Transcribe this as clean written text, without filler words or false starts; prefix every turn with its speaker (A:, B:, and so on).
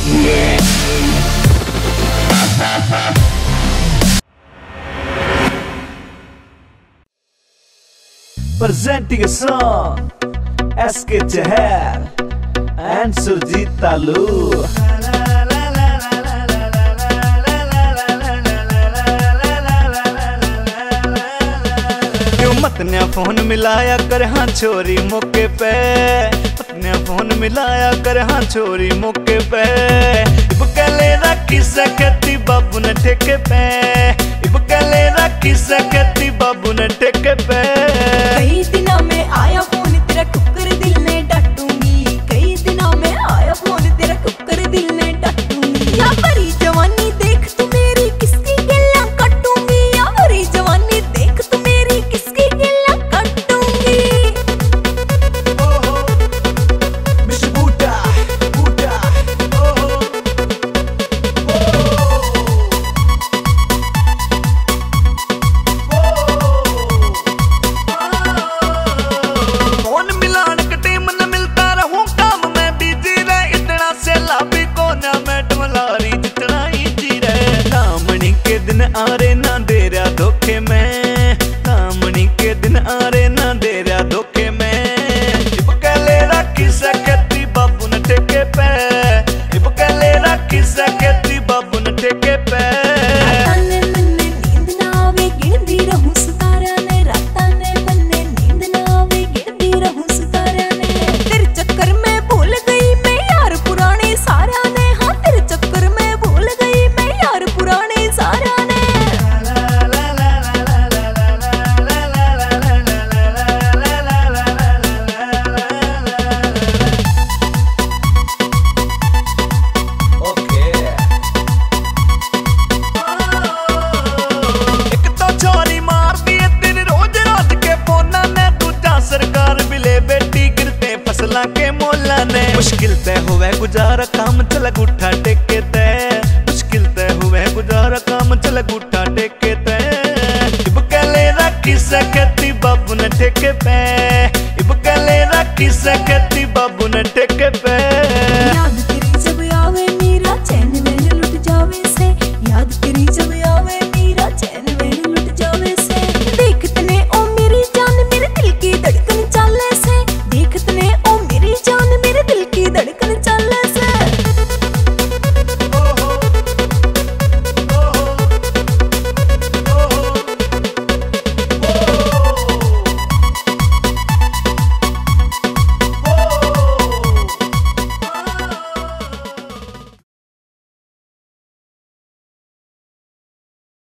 A: Presenting a song SK Chahar and Surjit Talu. क्यों मतन्या phone मिलाया कर हाँ छोरी मौके पे, मतन्या फोन मिलाया कर हाँ छोरी मौके पे। इब कले रखी सकती बाबू ने ठेके पे, इब कले रखी सकती बाबू ने ठेके पे।
B: कई दिनों में आया फोन तेरा कुकर दिल ने डांटूंगी, कई दिनों में आया फोन तेरा कुकर दिल ने डांटूंगी। या भरी जवानी देख तू मेरी किसकी गल्ला काटूंगी, या भरी जवानी देख तू मेरी किसकी गल्ला काटूंगी।
A: मिस्टर बूटा बूटा फोन मिलान के टीम न मिलता रहूं काम में बिजी रे, इतना से लाभी को ना मैडम लारी जितना इजी रे। कामनी के दिन आ रे ना दे रहा धोखे में, कामनी के दिन आ रे ना दे रहा धोखे में। इब कले रखी सकती बाबू ने ठेके पे, इब कले रखी सकती बाबू ने ठेके पे।
B: रातां ने मन्ने नींद ना आवे गिनदी रहूं सितारा ने, रातां ने मन्ने नींद ना आवे गिनदी रहूं सितारा ने। तेरे चक्कर में भूल गई मैं यार पुराने सारा ने, हाँ तेरे चक्कर में भूल गई मैं यार पुराने सारा ने।
A: एक तो छोरी मारती है तेरी रोज रात के फोना ने, दूजा सरकार भी ले बेटी गिरते फसला के मोला ने। मुश्किल तय हुए गुजारा काम चल गुठा टेके तय, मुश्किल तय हुए गुजारा काम चल गुठा टेके तय। इब कले रखी सकती बाबू ने ठेके पे, इब कले रखी सकती